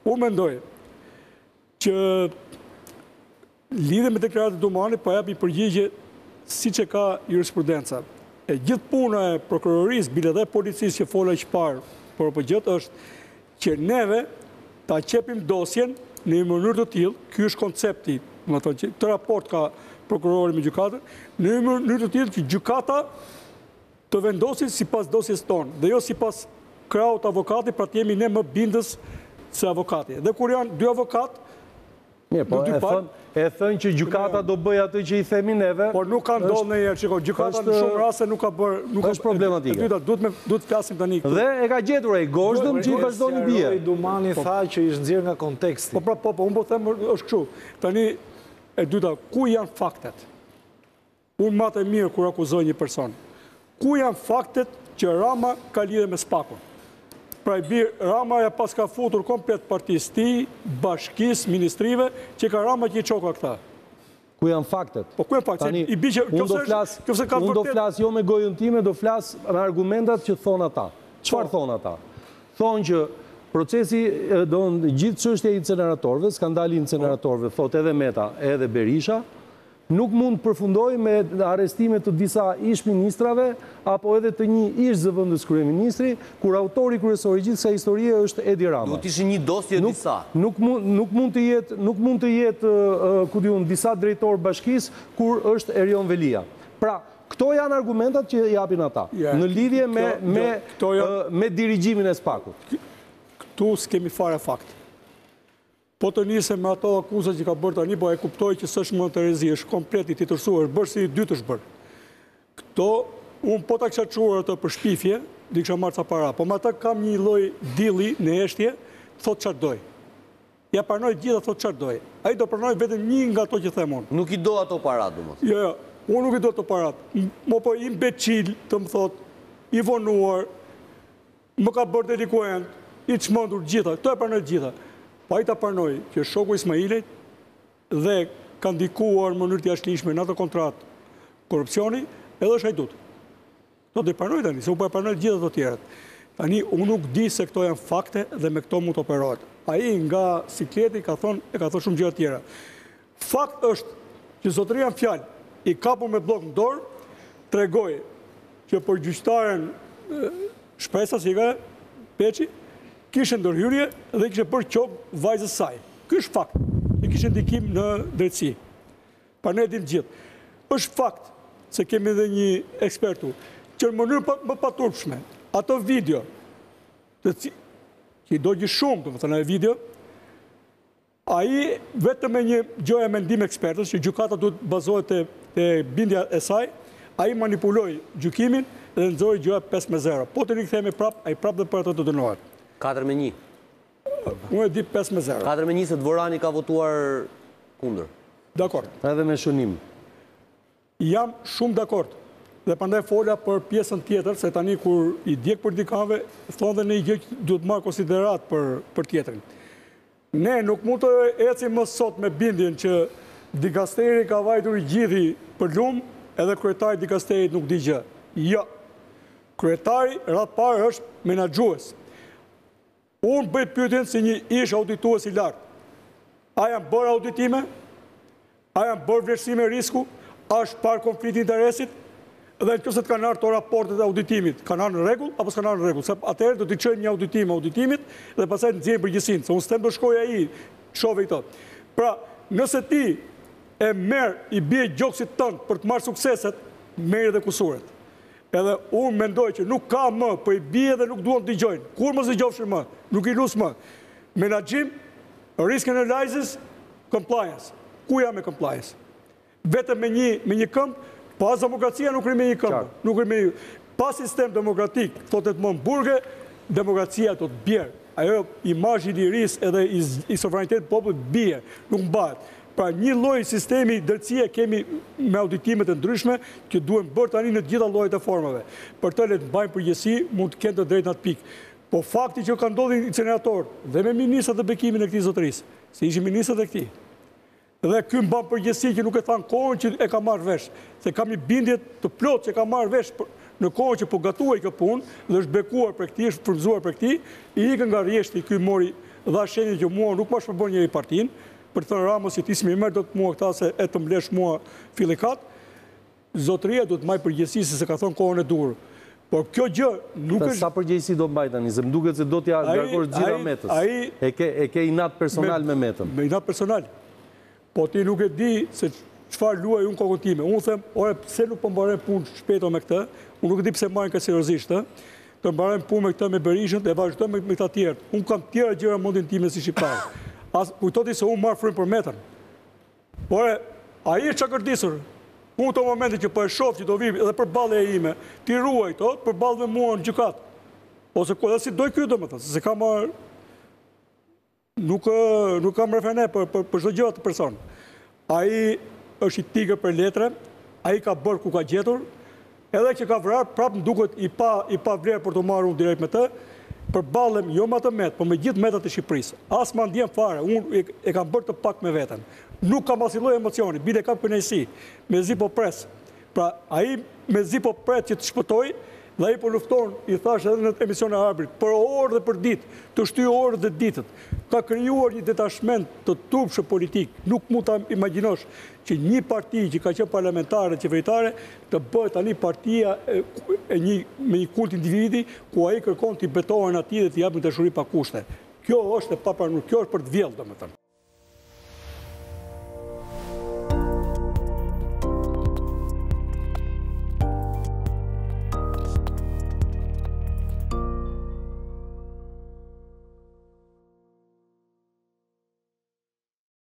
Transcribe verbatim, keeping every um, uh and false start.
Unë mendoj që lidhe me deklaratë Dumani po japi përgjigje si që ka jurisprudenca. E gjithë puna e prokurorisë, bile dhe policisë që fola që parë, por për gjithë është që neve ta qepim dosjen në një mënyrë të tillë, ky është koncepti, më thonë që të raport ka prokurori me gjykatën, në një mënyrë të tillë që gjykata të vendosin sipas dosjes tonë, dhe jo sipas kraut avokati, pra të jemi ne më bindës se avokati. Dhe kur janë dy avokat, Mirë, po e thënë e thënë që gjykata do bëj atë që i themi neve. Por nuk ka ndodhur ndonjëherë, shikoj, gjykata në shumë raste nuk ka bërë, nuk është problematike. E dyta, duhet me duhet të flasim tani këtu. Dhe e ka gjetur ai Gozhdën që i vazhdoni bie. Dumani tha që ishte nxjerr nga konteksti. Po pra, po, po, unë po them është kështu. Tani e dyta, ku janë faktet? Unë më të mirë kur akuzoj një person. Ku janë faktet që Rama ka lidhje me Spakun? Pra i birë, Rama ja pas ka futur komplet partisë ti, bashkis, ministrive, që ka Rama që i qoka këta. Ku janë faktet? Po ku janë faktet? Tani, I bi që, unë do flas, unë do flas jo me gojën time, do flas me argumentat që thonë ata. Çfarë thonë ata? Thonë që procesi, do në gjithë çështja e inceneratorëve, skandali i inceneratorëve, thot edhe Meta, edhe Berisha, nuk mund përfundoj me arrestime të disa ish ministrave, apo edhe të një ish zëvendës kryeministri, kur autori kryesor i gjithë kësaj historie është Edi Rama. Duhet ishin një dosje disa. Nuk mund të jetë, nuk mund të jetë, ku diun, disa drejtor bashkisë kur është Erion Velia. Pra, këto janë argumentat që japin ata, në lidhje me me me dirigjimin e Spakut. Këtu s'kemi fare fakt. Po të nisem me ato akuzat që ka bërë tani, po e kuptoj që s'është më të rezi, është komplet i titërsuar, është bërë si i dytë është bërë. Këto, unë po ta kisha çuar ato për shpifje, di kisha marrë ca para, po me ata kam një lloj dilli në heshtje, thot çfarë doj. Ja pranoj gjitha, thot çfarë doj. Ai do pranoj vetëm një nga ato që them unë. Nuk i do ato parat, domethënë. Jo, jo, unë nuk i do ato parat. Mo po i mbeçil, të më thot, i vonuar, më ka bërë delikuent, i çmendur gjitha, këto e pranoj gjitha. Pa i ta parnoj që shoku Ismailit dhe ka ndikuar në mënyrë të jashtëligjshme në atë kontratë korrupsioni, edhe është hajdut. Do të parnoj tani, se u po e parnoj gjithë ato të tjerat. Tani unë nuk di se këto janë fakte dhe me këto mund të operohet. Ai nga sikleti ka thonë, e ka thonë shumë gjëra të tjera. Fakt është që zotëria në fjalë i kapur me blok në dorë, tregoi që për gjyqtaren shpresa si ka Peçi kishte ndërhyrje dhe kishte bërë qokë vajzës saj. Ky është fakt. I kishte ndikim në drejtësi. Pa ne dim gjithë. Është fakt se kemi edhe një ekspertu që në mënyrë më paturpshme, ato video, të që i do gjë shumë, të më thënë e video, ai vetëm me një gjoja mendim ekspertës, që gjykata duhet bazohet te bindja e saj, ai manipuloi gjykimin dhe nxori gjoja pesë me zero. Po të rikthehemi prap, ai prap dhe për ato të dënohet. katër me një. Unë e di pesë me zero. katër me një se Dvorani ka votuar kundër. Dakord. Edhe me shënim. Jam shumë dakord. Dhe prandaj fola për pjesën tjetër, se tani kur i djeg politikanëve, thonë dhe në një gjë që duhet marrë konsiderat për për tjetrin. Ne nuk mund të ecim më sot me bindjen që dikasteri ka vajtur i gjithi për lumë, edhe kryetari i dikasterit nuk di gjë. Jo. Kryetari radh parë është menaxhues. Unë bëj pyetjen si një ish auditues i lartë. A janë bërë auditime? A janë bërë vlerësime risku? A është parë konflikti interesit? Dhe nëse të kanë ardhur to raportet e auditimit, kanë ardhur në rregull apo s'kanë ardhur në rregull? Se atëherë do të çojmë një auditim auditimit dhe pastaj të nxjerrim përgjegjësinë, se unë s'tem do shkoj ai, shove këto. Pra, nëse ti e merr i bie gjoksit tënd për të marrë sukseset, merr edhe kusuret. Edhe unë mendoj që nuk ka më, po i bie dhe nuk duan të dëgjojnë. Kur mos dëgjofshin më, nuk i lus më. Menaxhim, risk analysis, compliance. Ku jam me compliance? Vetëm me një me një këmbë, pas demokracia nuk rri me një këmbë. Nuk rri me një. Pas sistem demokratik, thotet më burge, demokracia do të bjerë. Ajo imazhi i lirisë edhe i, i sovranitetit të popullit bie, nuk mbahet. Pra një lloj sistemi drejtësie kemi me auditimet e ndryshme që duhen bërë tani në të gjitha llojet e formave. Për të le të mbajnë përgjegjësi, mund të kenë të drejtë në atë pikë. Po fakti që ka ndodhur incinerator dhe me ministrat e bekimin e këtij zotërisë, se ishin ministrat e këtij. Dhe ky mban përgjegjësi që nuk e than kohën që e ka marrë vesh, se kam një bindje të plotë që ka marrë vesh në kohën që po gatuaj kë punë dhe është bekuar për këtij, është frymzuar për këtij, i ikën nga rjeshti, ky mori dha shenjë që mua nuk ma shpërbën njëri partin, për të thënë Ramos që ti s'mi merë do të mua këta se e të mblesh mua filikat, zotëria do të maj përgjësi se se ka thonë kohën e durë. Por kjo gjë nuk është... Sa përgjësi do mbajt tani, se më duket se do t'ja ngarkosh gjitha metës. E ke inat personal me metën. Me inat personal. Po ti nuk e di se qëfar luaj unë kokën time. Unë them, ore, pse nuk pëmbarem punë shpeto me këtë, unë nuk e di pse marrin ka seriozisht, të mbarem punë me këtë me Berishën dhe vazhdojmë me këta tjerë. Unë kam tjera gjëra mundin time si shqiptar. As kujtoti se unë marr frymë për metën. Ore, ai është çakërdisur. Unë të momenti që po e shoh që do vi edhe për ballë e ime, ti ruaj to, për ballë me mua në gjykat. Ose ku edhe si doj ky domethënë, se kam nuk nuk kam refene për për për çdo gjë të person. Ai është i tigër për letre, ai ka bërë ku ka gjetur, edhe që ka vrarë, prapë më duket i pa i pa vlerë për të marrë unë direkt me të, përballem jo me atë met, por me gjithë metat e Shqipërisë. As ma ndjem fare, unë e, e kam bërë të pak me veten. Nuk kam asnjë lloj emocioni, bile kam kënaqësi, me zi po pres. Pra, ai me zi po pret që të shpëtoj, dhe ai po lufton, i thash edhe në emision e Arbrit, për orë dhe për ditë, të shtyjë orë dhe ditët. Ka krijuar një detashment të turpshëm politik. Nuk mund ta imagjinosh që një parti që ka qenë parlamentare, qeveritare, të bëhet tani partia e, e një, me një kult individi, ku ai kërkon t'i betohen atij dhe t'i japin dashuri pa kushte. Kjo është e papranueshme, kjo është për të vjedhur domethënë.